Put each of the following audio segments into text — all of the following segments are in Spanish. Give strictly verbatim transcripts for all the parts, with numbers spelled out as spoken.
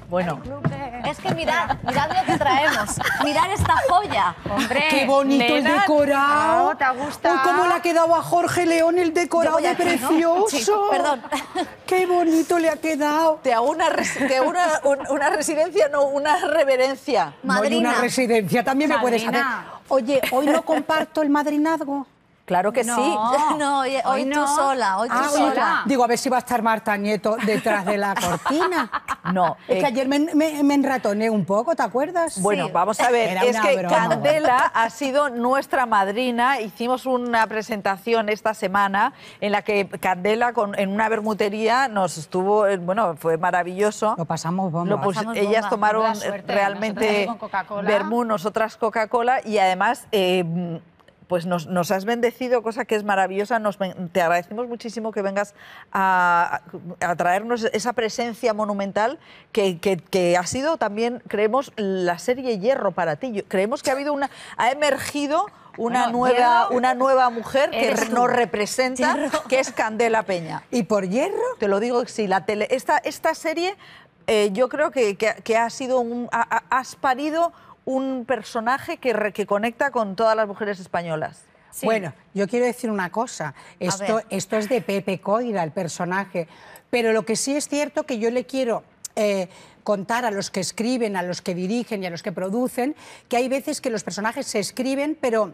Bueno. Es que mirad, mirad lo que traemos. Mirad esta joya. Hombre, ¡qué bonito el Lena, decorado! oh, ¿te gusta? Uy, cómo le ha quedado a Jorge León el decorado de aquí, ¿no? precioso. Sí, perdón. ¡Qué bonito le ha quedado! Te hago una, res- te hago una, un- una residencia, no, una reverencia. No, y Madrina. una residencia también me puedes Madrina. hacer. Oye, hoy no comparto el madrinazgo. Claro que No. sí. No, hoy, hoy Hoy tú no. sola, hoy tú Ah, sola. sola. digo, a ver si va a estar Marta Nieto detrás de la cortina. No. Es eh, que ayer me, me, me enratoné un poco, ¿te acuerdas? Bueno, Sí. vamos a ver, Era es una que broma. Candela ha sido nuestra madrina. Hicimos una presentación esta semana en la que Candela, con, en una bermutería, nos estuvo, eh, bueno, fue maravilloso. Lo pasamos bomba. Lo pus- Pasamos ellas bomba. tomaron Buena suerte. realmente Nosotras con Coca-Cola. vermú, nosotras Coca-Cola, y además eh, pues nos, nos has bendecido, cosa que es maravillosa. Nos, ven- te agradecemos muchísimo que vengas a, a traernos esa presencia monumental que, que- que ha sido también, creemos, la serie Hierro para ti. Yo- creemos que ha habido una, ha emergido una, Bueno, nueva, Hierro una nueva mujer que eres tú. nos representa, que es Candela Peña. ¿Y por hierro? Te lo digo, sí, la tele, esta, esta serie eh, yo creo que, que- que ha sido un, ha- ha- has parido un personaje que, re- que conecta con todas las mujeres españolas. Sí. Bueno, yo quiero decir una cosa. Esto, ver. esto es de Pepe Coira, el personaje. Pero lo que sí es cierto que yo le quiero eh, contar a los que escriben, a los que dirigen y a los que producen, que hay veces que los personajes se escriben, pero...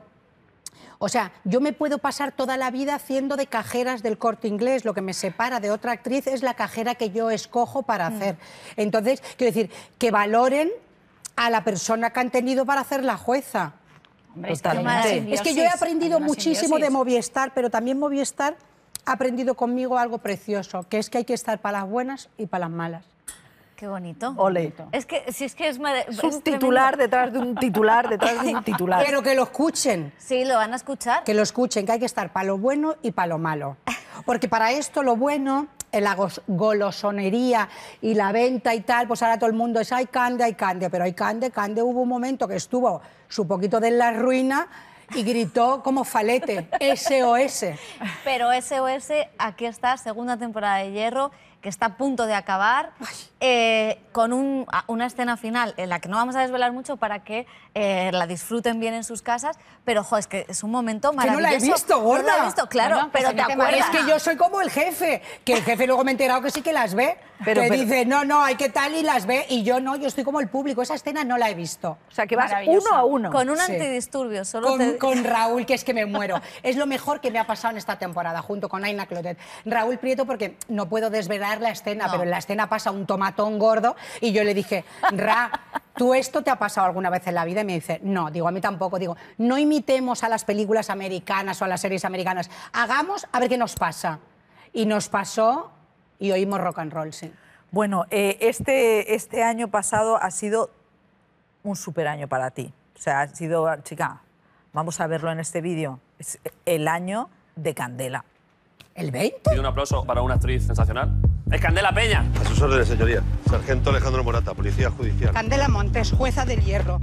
O sea, yo me puedo pasar toda la vida haciendo de cajeras del Corte Inglés. Lo que me separa de otra actriz es la cajera que yo escojo para hacer. Entonces, quiero decir, que valoren a la persona que han tenido para hacer la jueza. Hombre, es que Totalmente. hay una Es Es que yo he simbiosis, aprendido hay una muchísimo de simbiosis. Movistar, pero también Movistar ha aprendido conmigo algo precioso, que es que hay que estar para las buenas y para las malas. Qué bonito. Ole. Es que, si es que es... mare- Es un es titular tremendo. detrás de un titular, detrás de un titular. Pero que lo escuchen, Sí, lo van a escuchar. que lo escuchen, que hay que estar para lo bueno y para lo malo. Porque para esto lo bueno, en la gos- golosonería y la venta y tal, pues ahora todo el mundo es, hay Cande, hay Cande, pero hay Cande, Cande hubo un momento que estuvo su poquito de la ruina y gritó como falete, S O S. Pero S O S, aquí está, segunda temporada de Hierro, que está a punto de acabar, eh, con un- a- una escena final en la que no vamos a desvelar mucho para que eh, la disfruten bien en sus casas, pero jo, es que es un momento Que no maravilloso. la he visto, gorda. No la he visto, claro, Bueno, pues pero hay te que acuerdas. Es que yo soy como el jefe, que el jefe luego me he enterado que sí que las ve, Pero- que pero- dice, no, no, hay que tal y las ve, y yo no, yo estoy como el público, esa escena no la he visto. O sea, que vas Maravillosa. uno a uno. Con un Sí. antidisturbio, solo Con, te... con Raúl, que es que me muero. Es lo mejor que me ha pasado en esta temporada, junto con Aina Clotet. Raúl Prieto, porque no puedo desvelar la escena, No. pero en la escena pasa un tomatón gordo, y yo le dije, Ra, ¿tú esto te ha pasado alguna vez en la vida? Y me dice, no, digo, a mí tampoco. Digo, no imitemos a las películas americanas o a las series americanas, hagamos a ver qué nos pasa. Y nos pasó y oímos rock and roll, sí. Bueno, eh, este, este año pasado ha sido un super año para ti. O sea, ha sido, chica, vamos a verlo en este vídeo. Es el año de Candela. ¿El veinte? Pido un aplauso para una actriz sensacional. ¡Es Candela Peña! A sus órdenes, señoría. Sargento Alejandro Morata, Policía Judicial. Candela Montes, jueza del Hierro.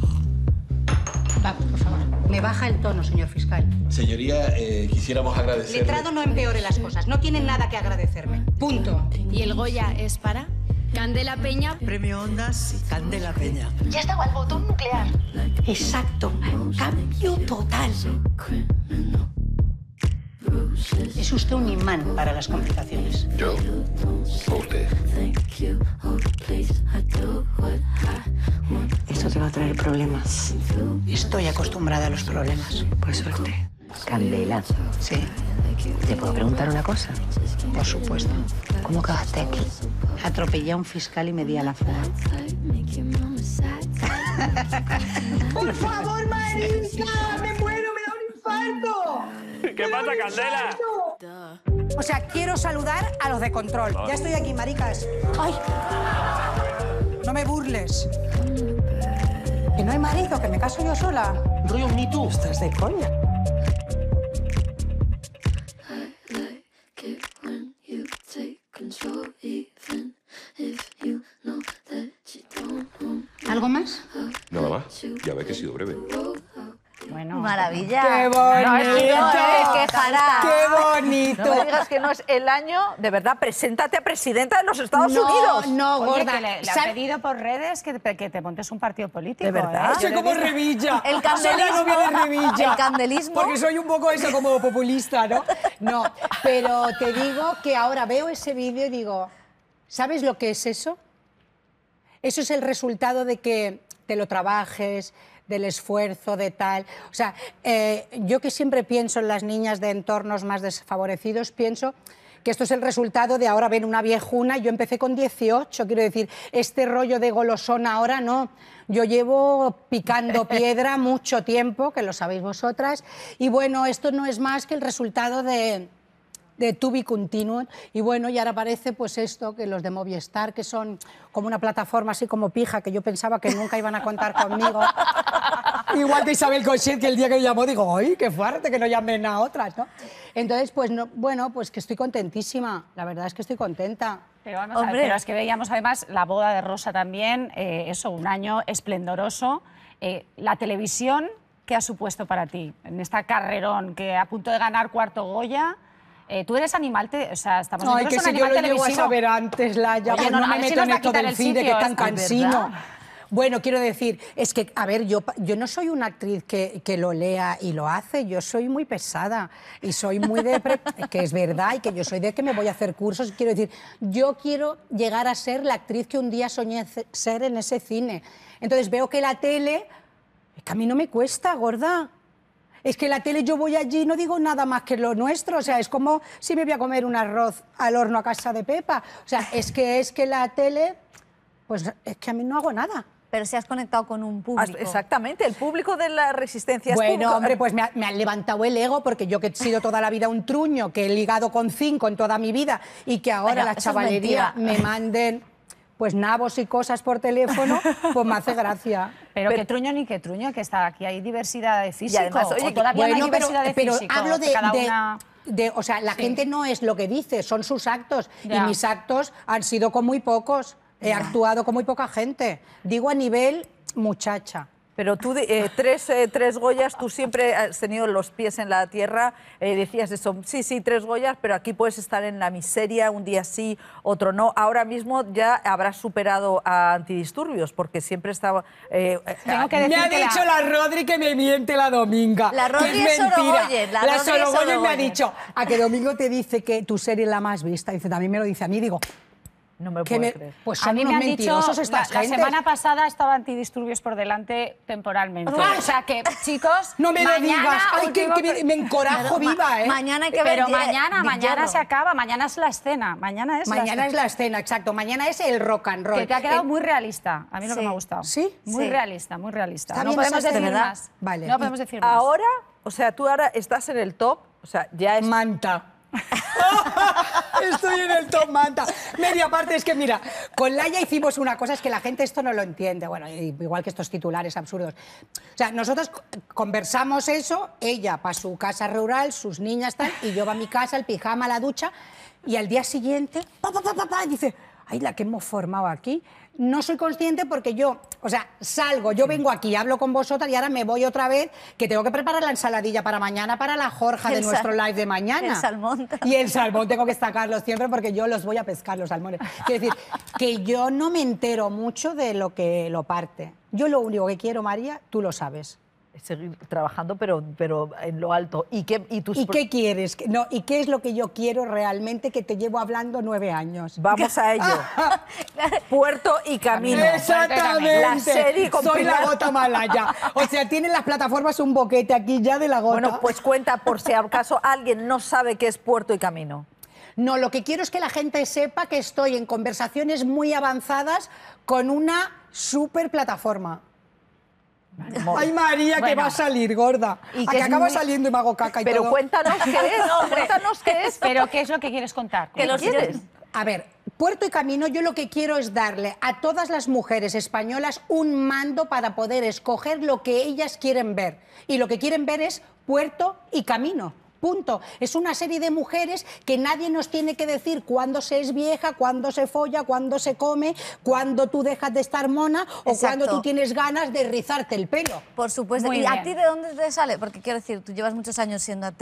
Vamos, por favor. Me baja el tono, señor fiscal. Señoría, eh, quisiéramos agradecer... Letrado no empeore las cosas. No tienen nada que agradecerme. Punto. Y el Goya es para Candela Peña. Premio Ondas y Candela Peña. Ya estaba el botón nuclear. Exacto. Cambio total. Es usted un imán para las complicaciones. ¿Yo? ¿O usted? Esto te va a traer problemas. Estoy acostumbrada a los problemas. Por suerte. Candela, Sí, ¿te puedo preguntar una cosa? por supuesto. ¿Cómo acabaste aquí? Atropellé a un fiscal y me di a la fuga. ¡Por favor, Marisa! ¡Me muero! ¡Me da un infarto! ¿Qué pasa, Candela? O sea, quiero saludar a los de control. Ya estoy aquí, maricas. ¡Ay! No me burles. Que no hay marido, que me caso yo sola. Rollo Me Too. Estás de coña. ¿Algo más? Nada más. Ya ves que he sido breve. Bueno. Maravilla. ¡Qué No, es que bonito! no, es que Jara. ¡Qué bonito! No me digas que no es el año, de verdad, preséntate a presidenta de los Estados no, Unidos. No, Oye, gorda. que le, le ha pedido por redes que te, que te montes un partido político. ¿De verdad? ¿eh? Soy Yo como le he visto- Revilla. El Soy la novia de Revilla. El candelismo. Porque soy un poco eso, como populista, ¿no? No, pero te digo que ahora veo ese vídeo y digo, ¿sabes lo que es eso? Eso es el resultado de que te lo trabajes, del esfuerzo, de tal. O sea, eh, yo que siempre pienso en las niñas de entornos más desfavorecidos, pienso que esto es el resultado de ahora ven una viejuna. Yo empecé con dieciocho, quiero decir, este rollo de golosona ahora no. Yo llevo picando piedra mucho tiempo, que lo sabéis vosotras, y bueno, esto no es más que el resultado de... de To Be Continued, y bueno, y ahora parece pues esto, que los de Movistar, que son como una plataforma así como pija, que yo pensaba que nunca iban a contar conmigo. Igual que Isabel Cochet, que el día que me llamó digo, ¡ay, qué fuerte, que no llamen a otras!, ¿no? Entonces, pues no, bueno, pues que estoy contentísima, la verdad es que estoy contenta. Pero, vamos a ver, Hombre. pero es que veíamos además la boda de Rosa también, eh, eso, un año esplendoroso. Eh, la televisión, ¿qué ha supuesto para ti en esta carrerón que a punto de ganar cuarto Goya? Eh, tú eres animal, te, o sea, estamos Ay, viendo que es un si yo animal lo llego a televisivo. saber antes, Laia, Oye, pues no, no, a me ver si meto nos en va a esto quitar del el cine, sitio, que tan es que es cansino. verdad. Bueno, quiero decir, es que, a ver, yo, yo no soy una actriz que, que lo lea y lo hace, yo soy muy pesada y soy muy de... pre- que es verdad, y que yo soy de que me voy a hacer cursos, quiero decir, yo quiero llegar a ser la actriz que un día soñé ce- ser en ese cine. Entonces veo que la tele, es que a mí no me cuesta, gorda. Es que la tele yo voy allí y no digo nada más que lo nuestro, o sea, es como si me voy a comer un arroz al horno a casa de Pepa. O sea, es que es que la tele, pues es que a mí no hago nada. Pero si has conectado con un público. Exactamente, el público de la Resistencia es Bueno, público. hombre, pues me, ha- me han levantado el ego, porque yo que he sido toda la vida un truño, que he ligado con cinco en toda mi vida, y que ahora Bueno, la eso es chavalería mentira. me manden pues nabos y cosas por teléfono, pues me hace gracia. Pero, Pero- qué truño ni qué truño, que está aquí hay diversidad de físico. además, oye, o todavía no hay Bueno, pero, diversidad de pero físico. hablo de, que cada de- una... de- o sea, la Sí. gente no es lo que dice, son sus actos. Ya. Y mis actos han sido con muy pocos. He actuado con muy poca gente. Digo a nivel muchacha. Pero tú, de- eh, tres, eh, tres Goyas, tú siempre has tenido los pies en la tierra, eh, decías eso, sí, sí, tres Goyas, pero aquí puedes estar en la miseria, un día sí, otro no. Ahora mismo ya habrás superado a Antidisturbios, porque siempre estaba... eh, eh, Tengo que Me decir ha que la- dicho la Rodri que me miente la Dominga. La que Rodri es mentira. Sorogoyen, la Rodri es Sorogoyen me ha Sorogoyen. dicho, a que Domingo te dice que tu serie es la más vista. Dice, también me lo dice a mí, digo, no me lo que puedo me, creer. pues A son mí unos me han dicho, mentirosos la, estas la gentes. semana pasada estaba Antidisturbios por delante temporalmente. ¡Ah! O sea que, chicos, No me lo mañana digas, ay, que, último- que me, me encorajo Claro, ma- viva, ¿eh? Mañana hay que ver. Pero die- mañana, Big mañana Hierro. se acaba, mañana es la escena, mañana es la Mañana escena. es la escena, exacto. Mañana es el rock and roll. Que te ha quedado Eh, muy realista, a mí lo que Sí. me ha gustado. ¿Sí? Muy Sí. realista, muy realista. Está No bien podemos esa decir escena. más. Vale. No podemos decir más. Ahora, o sea, tú ahora estás en el top, o sea, ya es... Manta. Estoy en el top Manta. Media parte es que, mira, con Laia hicimos una cosa, es que la gente esto no lo entiende, bueno, igual que estos titulares absurdos. O sea, nosotros conversamos eso, ella para su casa rural, sus niñas tal, y yo va a mi casa, el pijama, la ducha, y al día siguiente, pa, pa, pa, pa, pa, y dice, ay, la que hemos formado aquí. No soy consciente porque yo, o sea, salgo, yo vengo aquí, hablo con vosotras y ahora me voy otra vez, que tengo que preparar la ensaladilla para mañana, para la Jorja de El nuestro sal- live de mañana. el salmón. Y el salmón tengo que sacarlos siempre porque yo los voy a pescar, los salmones. Quiero decir, que yo no me entero mucho de lo que lo parte. Yo lo único que quiero, María, tú lo sabes. seguir trabajando, pero, pero en lo alto. ¿Y qué, y tus ¿Y pro- qué quieres? No, ¿y qué es lo que yo quiero realmente que te llevo hablando nueve años? Vamos a ello. Puerto y Camino. Exactamente. La serie con Soy la Pilar. gota malaya. O sea, tienen las plataformas un boquete aquí ya de la gota. Bueno, pues cuenta por si acaso alguien no sabe qué es Puerto y Camino. No, lo que quiero es que la gente sepa que estoy en conversaciones muy avanzadas con una super plataforma. Ay, María, que Bueno. va a salir, gorda. Y Y que que es acaba muy- saliendo y me hago caca y Pero todo. cuéntanos qué es. Cuéntanos qué es. Pero ¿qué es lo que quieres contar? Que los ¿Quieres? A ver, Puerto y Camino, yo lo que quiero es darle a todas las mujeres españolas un mando para poder escoger lo que ellas quieren ver. Y lo que quieren ver es Puerto y Camino. Punto. Es una serie de mujeres que nadie nos tiene que decir cuándo se es vieja, cuándo se folla, cuándo se come, cuándo tú dejas de estar mona o Exacto. cuándo tú tienes ganas de rizarte el pelo. Por supuesto. Muy ¿Y a bien. ti de dónde te sale? Porque quiero decir, tú llevas muchos años siendo actriz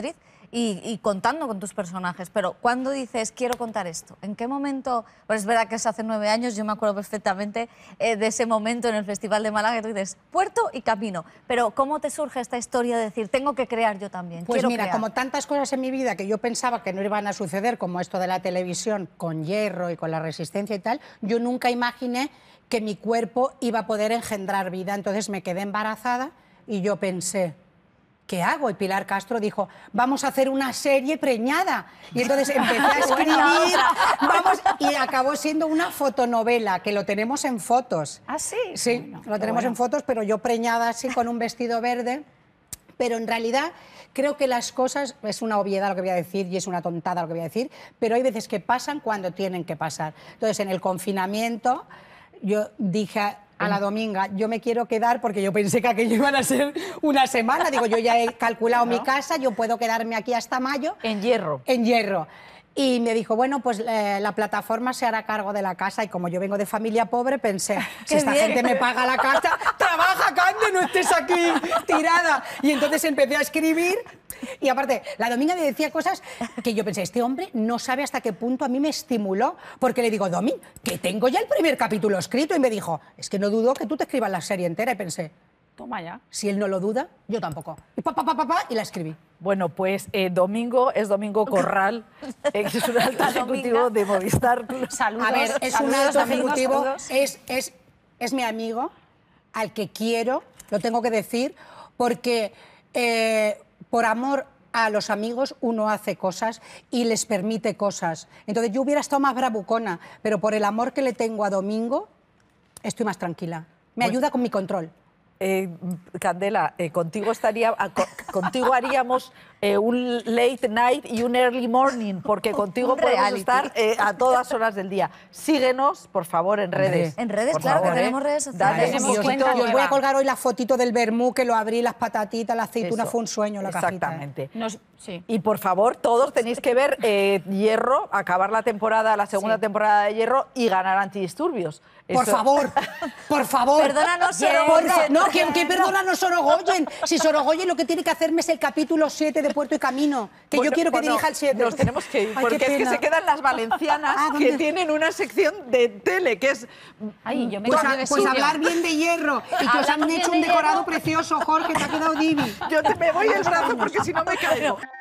y, y contando con tus personajes. Pero ¿cuándo dices, quiero contar esto? ¿En qué momento? Pues es verdad que es hace nueve años, yo me acuerdo perfectamente eh, de ese momento en el Festival de Málaga, que tú dices, puerto y camino. Pero ¿cómo te surge esta historia de decir, tengo que crear yo también? Pues quiero mira, crear? como tantas cosas en mi vida que yo pensaba que no iban a suceder, como esto de la televisión con Hierro y con la Resistencia y tal, yo nunca imaginé que mi cuerpo iba a poder engendrar vida. Entonces me quedé embarazada y yo pensé, ¿qué hago? Y Pilar Castro dijo, vamos a hacer una serie preñada. Y entonces empecé a escribir, vamos, y acabó siendo una fotonovela, que lo tenemos en fotos. ¿Ah, sí? Sí, Bueno, lo tenemos bueno. en fotos, pero yo preñada así con un vestido verde. Pero en realidad creo que las cosas, es una obviedad lo que voy a decir y es una tontada lo que voy a decir, pero hay veces que pasan cuando tienen que pasar. Entonces, en el confinamiento, yo dije a, a la Dominga, yo me quiero quedar porque yo pensé que aquello iban a ser una semana. Digo, yo ya he calculado mi casa, yo puedo quedarme aquí hasta mayo. En Hierro. En Hierro. Y me dijo, bueno, pues eh, la plataforma se hará cargo de la casa. Y como yo vengo de familia pobre, pensé, si esta bien. gente me paga la casa, trabaja, Cande, no estés aquí tirada. Y entonces empecé a escribir. Y aparte, la Dominga me decía cosas que yo pensé, este hombre no sabe hasta qué punto a mí me estimuló. Porque le digo, Domi, que tengo ya el primer capítulo escrito. Y me dijo, es que no dudo que tú te escribas la serie entera. Y pensé, Toma ya. si él no lo duda, yo tampoco. Y pa, pa, pa, pa, pa, y la escribí. Bueno, pues eh, Domingo es Domingo Corral, eh, que es un alto ejecutivo de Movistar Plus. Saludos. A ver, es un saludos, alto amigos, ejecutivo, saludos. es, es, es mi amigo, al que quiero, lo tengo que decir, porque eh, por amor a los amigos uno hace cosas y les permite cosas. Entonces yo hubiera estado más bravucona, pero por el amor que le tengo a Domingo, estoy más tranquila. Me ayuda con mi control. Eh, Candela, eh, contigo estaría, a- co- contigo haríamos eh, un late night y un early morning, porque contigo Un podemos reality. estar eh, a todas horas del día. Síguenos, por favor, en redes. En redes, Por claro, que favor, tenemos ¿eh? redes sociales. Dale, Tenemos Y os, cuenta y os voy a nueva. colgar hoy la fotito del vermú, que lo abrí, las patatitas, la aceituna, Eso. fue un sueño la cajita. ¿eh? Exactamente. Nos- sí. Y por favor, todos tenéis que ver eh, Hierro, acabar la temporada, la segunda Sí. temporada de Hierro y ganar antidisturbios. Por Eso- favor, por favor. Perdónanos, Por Sorogoyen. fa- No, que, que perdónanos, Sorogoyen. Si Sorogoyen lo que tiene que hacerme es el capítulo siete de Puerto y Camino, que Bueno, yo quiero que bueno, dirija el siete. Nos tenemos que ir, Ay, qué porque es que pena. se quedan las valencianas Ah, que ¿dónde? tienen una sección de tele, que es... Ay, yo me Pues, cambio a- de pues sitio. hablar bien de Hierro y que os han Hablamos bien hecho de un decorado Hierro. precioso, Jorge, te ha quedado divi. Yo te me voy el brazo porque si no me caigo.